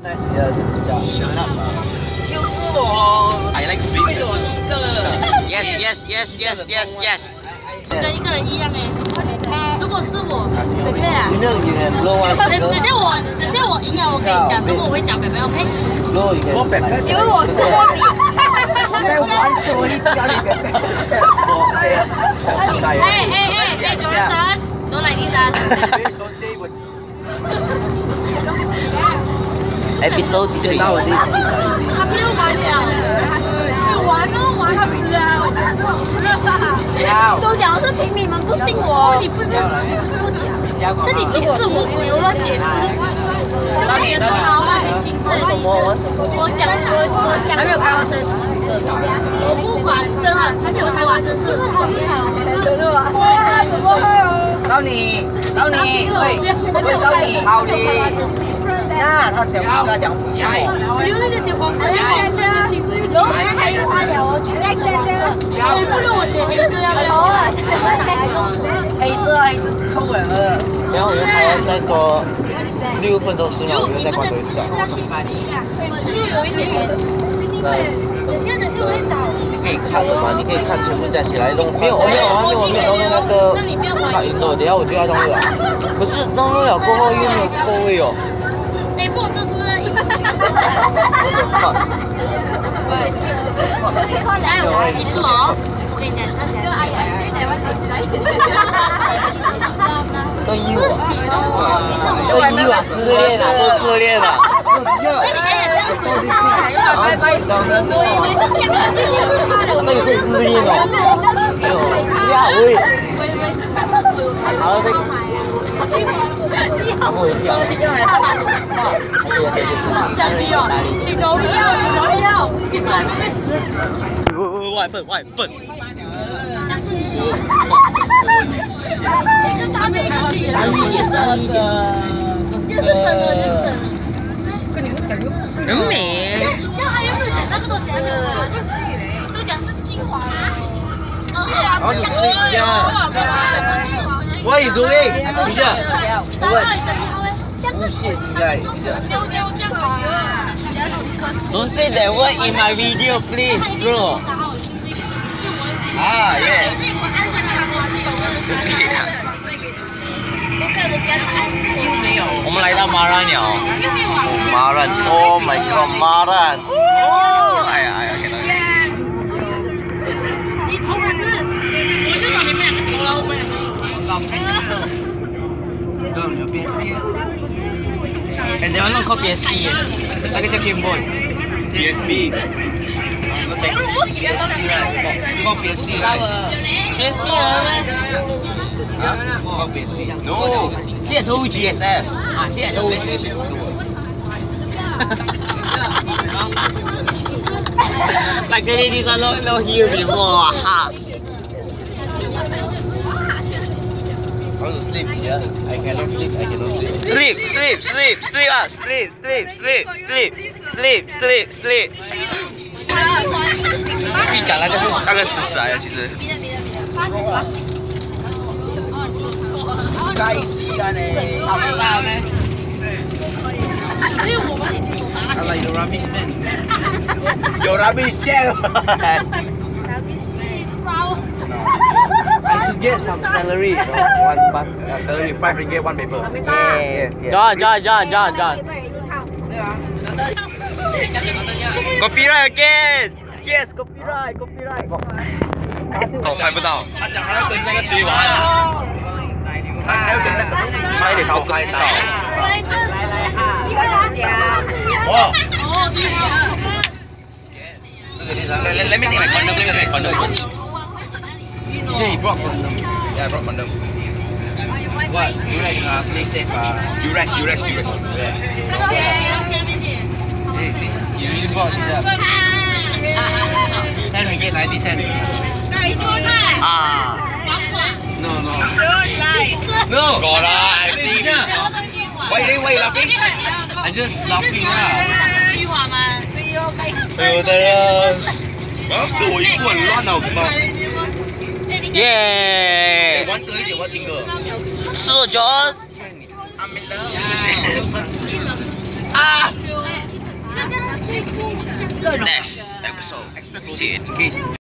Shut up. 就是我。I like fish. Yes, yes, yes, yes, yes, yes. 跟一个人一样哎。如果是我，北北啊。等下我赢了，我跟你讲，中午我会讲北北 ，OK？ 什么北北？ 因为我是我比。 在玩我一家里北北。 哎，九人等，都来第三。 Episode 3。 他不用玩了。玩他死啊！热杀！ 都讲是凭你们不信我。 你不是问题啊？这里解释我不由乱解释。这里也是桃花的青色。我想还没有开完，真的是青色的。我不管，真的还没有开完，真是好厉害哦！ 到你，好的。那他讲不一样。 不用那个写黄色，青色又青。 还有他聊，我觉得不如我写黑色要不要？ 黑色是臭人了。然后我们还要再多6分钟10秒，我们再关注一下。 是有一点点。等下我会找。 你可以看的嘛，你可以看全部加起来弄。没有弄那个卡印的，等下我就要弄了。可是弄了过后又没有够位哦。 哎，不，这是不是？哎，你是我，我跟你讲，他想要都依我，自恋了，说自恋了。 我以为是香港电影。 那个是自恋哦。没有，呀喂。好的。我也想。 降低哦，请投票，你们还没死。 外笨。 像是你。一个大妹，一个女的，就是真的。 跟你们讲又不是。很美。 这样还有没有讲那个东西？ 都讲是精华。是啊，我是这样。What are you doing？ 你这。不是你在。Don't say that word in my video, please, bro. 啊耶。我们来到马兰了。马兰 ，Oh my God， 马兰。哦，哎呀，看到。 你头发是，我就找你们两个头了，我们两个。 有 PSP。哎，你要弄靠 PSP 那个叫 Game Boy。PSP。那 PSP 那个 PSP 了咩？啊？靠 PSP。No。现在都 GSF。啊，现在都。Like ladies are not here before. Ha. I want to sleep. Yeah. I cannot sleep. Sleep. 可以讲那个狮子啊，其实。该死啦你！好啦咩？ 因为我们已经走大了。 有 rubbish man。有 rubbish man。I should get some salary. One bus. Salary 5 ringgit, 1 paper. Yes. John. Copyright again. Yes, copyright. 我猜不到。他讲他要跟那个谁玩。他还要跟那个差一点超开到。哇。Let me take my condom first. You brought condom. Yeah, I brought condom. What? You like play safe? You rest. Yeah. You really brought this up. 10 ringgit 90 cents. Ah. No. Got lah. I see. Why you laughing? I just laughing lah. 有的人。这我一个很乱了，是吗？耶！玩歌一点，我要听歌。是 John。啊！ next episode. See you in case.